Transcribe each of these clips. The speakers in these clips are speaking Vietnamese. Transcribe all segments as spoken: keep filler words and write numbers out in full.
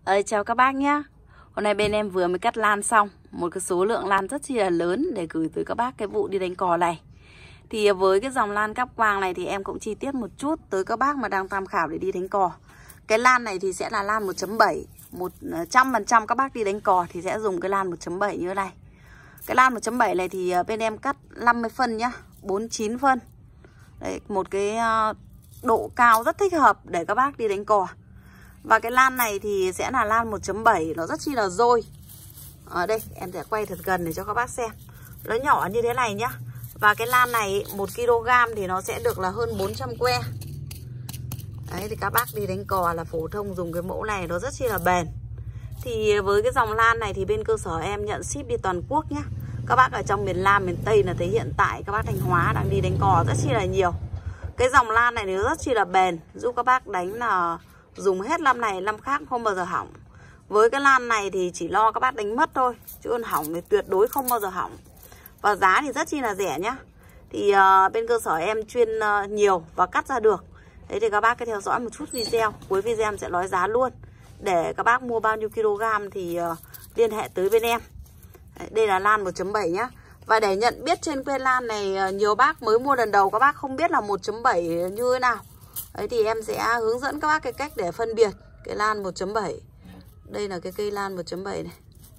Ơi, chào các bác nhé. Hôm nay bên em vừa mới cắt lan xong một cái số lượng lan rất chi là lớn để gửi tới các bác cái vụ đi đánh cò này. Thì với cái dòng lan cáp quang này thì em cũng chi tiết một chút tới các bác mà đang tham khảo để đi đánh cò. Cái lan này thì sẽ là lan một chấm bảy, một trăm phần trăm các bác đi đánh cò thì sẽ dùng cái lan một chấm bảy như thế này. Cái lan một chấm bảy này thì bên em cắt năm mươi phân nhá, bốn mươi chín phân. Đấy, một cái độ cao rất thích hợp để các bác đi đánh cò. Và cái lan này thì sẽ là lan một chấm bảy, nó rất chi là dôi. Ở đây em sẽ quay thật gần để cho các bác xem. Nó nhỏ như thế này nhá. Và cái lan này một ki lô gam thì nó sẽ được là hơn bốn trăm que. Đấy thì các bác đi đánh cò là phổ thông dùng cái mẫu này nó rất chi là bền. Thì với cái dòng lan này thì bên cơ sở em nhận ship đi toàn quốc nhá. Các bác ở trong miền Nam, miền Tây là thấy hiện tại các bác Thanh Hóa đang đi đánh cò rất chi là nhiều. Cái dòng lan này nó rất chi là bền, giúp các bác đánh là dùng hết năm này năm khác không bao giờ hỏng. Với cái lan này thì chỉ lo các bác đánh mất thôi, chứ còn hỏng thì tuyệt đối không bao giờ hỏng. Và giá thì rất chi là rẻ nhá. Thì uh, bên cơ sở em chuyên uh, nhiều và cắt ra được. Đấy thì các bác cứ theo dõi một chút video. Cuối video em sẽ nói giá luôn. Để các bác mua bao nhiêu kg thì uh, liên hệ tới bên em. Đấy, đây là lan một chấm bảy nhá. Và để nhận biết trên que lan này, uh, nhiều bác mới mua lần đầu các bác không biết là một chấm bảy như thế nào. Đấy thì em sẽ hướng dẫn các bác cái cách để phân biệt cái lan một chấm bảy. Đây là cái cây lan một chấm bảy này.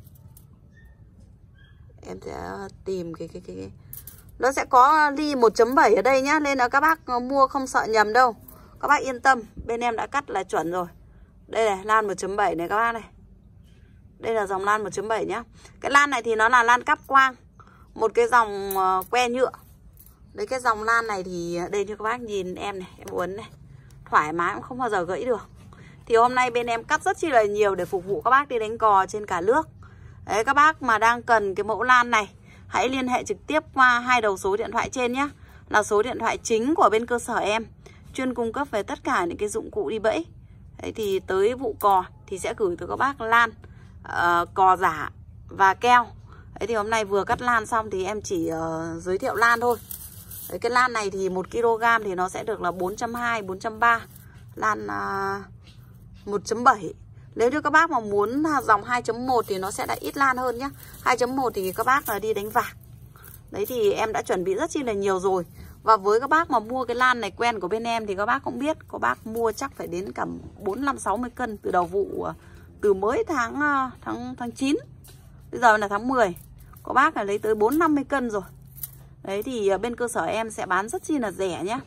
Em sẽ tìm cái cái cái, cái. Nó sẽ có ly một chấm bảy ở đây nhá, nên là các bác mua không sợ nhầm đâu. Các bác yên tâm, bên em đã cắt là chuẩn rồi. Đây này, lan một chấm bảy này các bác này. Đây là dòng lan một chấm bảy nhá. Cái lan này thì nó là lan cáp quang, một cái dòng que nhựa. Đấy, cái dòng lan này thì đây như các bác nhìn em này, em uốn này, thoải mái cũng không bao giờ gãy được. Thì hôm nay bên em cắt rất chi là nhiều để phục vụ các bác đi đánh cò trên cả nước. Đấy, các bác mà đang cần cái mẫu lan này, hãy liên hệ trực tiếp qua hai đầu số điện thoại trên nhé. Là số điện thoại chính của bên cơ sở em, chuyên cung cấp về tất cả những cái dụng cụ đi bẫy. Đấy, thì tới vụ cò thì sẽ gửi tới các bác lan, uh, cò giả và keo. Đấy, thì hôm nay vừa cắt lan xong thì em chỉ uh, giới thiệu lan thôi. Đấy, cái lan này thì một ki lô gam thì nó sẽ được là bốn trăm hai mươi, bốn trăm ba mươi. Lan uh, một chấm bảy. Nếu như các bác mà muốn dòng hai chấm một thì nó sẽ là ít lan hơn nhá. hai chấm một thì các bác là đi đánh vạc. Đấy thì em đã chuẩn bị rất chi là nhiều rồi. Và với các bác mà mua cái lan này quen của bên em thì các bác cũng biết, các bác mua chắc phải đến cả bốn, năm, sáu mươi cân từ đầu vụ, từ mới tháng tháng tháng chín. Bây giờ là tháng mười. Các bác là lấy tới bốn, năm mươi cân rồi. Đấy thì bên cơ sở em sẽ bán rất chi là rẻ nhá.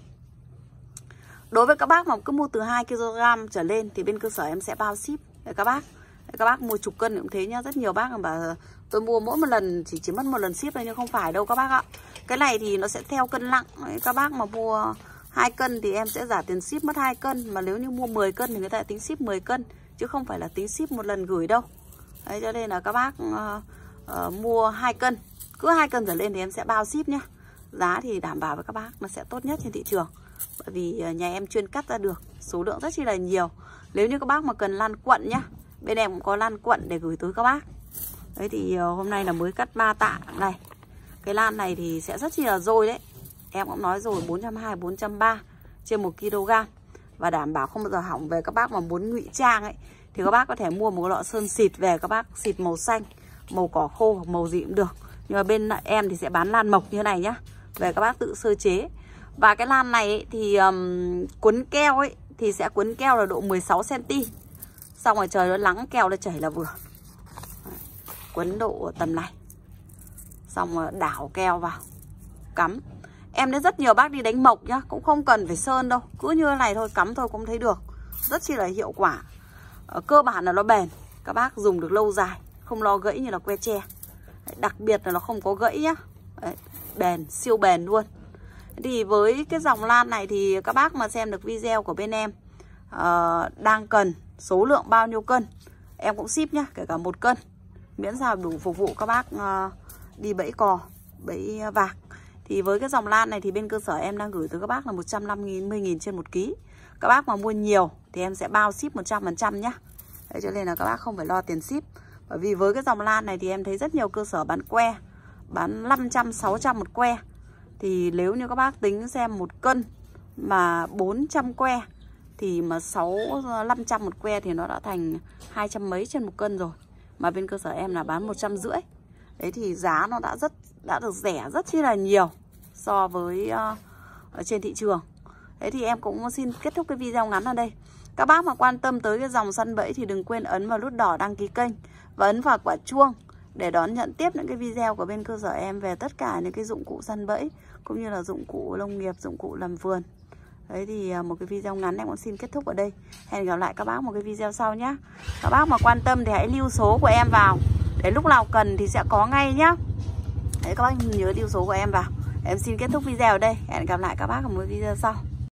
Đối với các bác mà cứ mua từ hai ki lô gam trở lên thì bên cơ sở em sẽ bao ship để các bác. Để các bác mua chục cân cũng thế nhá. Rất nhiều bác bảo tôi mua mỗi một lần chỉ chỉ mất một lần ship thôi, nhưng không phải đâu các bác ạ. Cái này thì nó sẽ theo cân nặng. Đấy, các bác mà mua hai cân thì em sẽ giả tiền ship mất hai cân. Mà nếu như mua mười cân thì người ta tính ship mười cân, chứ không phải là tính ship một lần gửi đâu. Đấy, cho nên là các bác uh, uh, mua hai cân, cứ hai cân trở lên thì em sẽ bao ship nhá. Giá thì đảm bảo với các bác nó sẽ tốt nhất trên thị trường. Bởi vì nhà em chuyên cắt ra được số lượng rất chi là nhiều. Nếu như các bác mà cần lan quận nhá, bên em cũng có lan quận để gửi tới các bác. Đấy thì hôm nay là mới cắt ba tạ này. Cái lan này thì sẽ rất chi là dôi đấy. Em cũng nói rồi, bốn trăm hai mươi, bốn trăm ba mươi trên một ki lô gam. Và đảm bảo không bao giờ hỏng. Về các bác mà muốn ngụy trang ấy thì các bác có thể mua một lọ sơn xịt về, các bác xịt màu xanh, màu cỏ khô hoặc màu gì cũng được. Nhưng mà bên em thì sẽ bán lan mộc như thế này nhá. Về các bác tự sơ chế. Và cái lan này ấy, thì um, cuốn keo ấy thì sẽ cuốn keo là độ mười sáu xăng ti mét. Xong rồi trời nó nắng keo nó chảy là vừa. Đấy, cuốn độ tầm này. Xong rồi đảo keo vào, cắm. Em thấy rất nhiều bác đi đánh mộc nhá, cũng không cần phải sơn đâu, cứ như thế này thôi, cắm thôi cũng thấy được. Rất chi là hiệu quả. Ở cơ bản là nó bền, các bác dùng được lâu dài, không lo gãy như là que tre. Đấy, đặc biệt là nó không có gãy nhá. Đấy, bền, siêu bền luôn. Thì với cái dòng lan này thì các bác mà xem được video của bên em uh, đang cần số lượng bao nhiêu cân, em cũng ship nhá, kể cả một cân, miễn sao đủ phục vụ các bác uh, đi bẫy cò, bẫy vạc. Thì với cái dòng lan này thì bên cơ sở em đang gửi tới các bác là một trăm năm mươi nghìn trên một ký. Các bác mà mua nhiều thì em sẽ bao ship một trăm phần trăm nhá. Đấy, cho nên là các bác không phải lo tiền ship. Bởi vì với cái dòng lan này thì em thấy rất nhiều cơ sở bán que, bán năm trăm, sáu trăm một que. Thì nếu như các bác tính xem một cân mà bốn trăm que thì mà sáu năm trăm một que thì nó đã thành hai trăm mấy trên một cân rồi. Mà bên cơ sở em là bán một trăm rưỡi. Đấy thì giá nó đã rất đã được rẻ rất chi là nhiều so với uh, ở trên thị trường. Thế thì em cũng xin kết thúc cái video ngắn ở đây. Các bác mà quan tâm tới cái dòng săn bẫy thì đừng quên ấn vào nút đỏ đăng ký kênh và ấn vào quả chuông để đón nhận tiếp những cái video của bên cơ sở em về tất cả những cái dụng cụ săn bẫy cũng như là dụng cụ nông nghiệp, dụng cụ làm vườn. Đấy thì một cái video ngắn em cũng xin kết thúc ở đây. Hẹn gặp lại các bác một cái video sau nhé. Các bác mà quan tâm thì hãy lưu số của em vào để lúc nào cần thì sẽ có ngay nhá. Đấy, các bác nhớ lưu số của em vào. Em xin kết thúc video ở đây. Hẹn gặp lại các bác ở một video sau.